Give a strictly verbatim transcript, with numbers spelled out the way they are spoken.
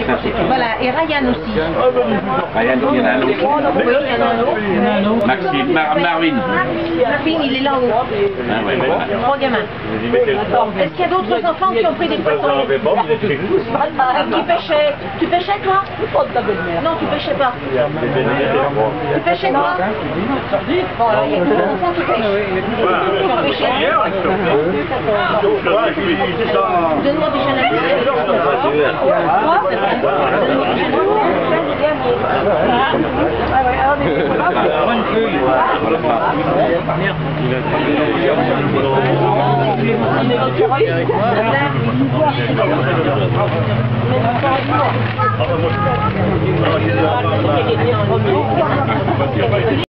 Voilà, et Ryan aussi. Ryan, il y en a un autre. Oui, il y en a un autre. Maxime, Mar Marvin. Marvin, il est là-haut. Ah, ouais, ouais. Trois gamins. Est-ce qu'il y a d'autres enfants qui ont pris des poissons? Tu pêchais? Tu pêchais toi? Non, tu pêchais pas. Tu pêchais toi? Bon, alors il y a que des enfants qui pêchent. Tu en pêchais? Donne-moi déjà la liste. Quoi?